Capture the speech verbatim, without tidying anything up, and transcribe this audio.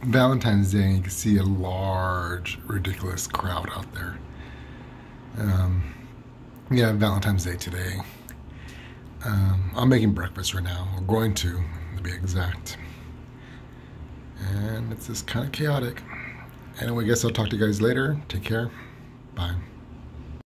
Valentine's Day, and you can see a large, ridiculous crowd out there. Um, yeah, Valentine's Day today. Um, I'm making breakfast right now. We're going to, to be exact. And it's just kind of chaotic. Anyway, I guess I'll talk to you guys later. Take care. Bye.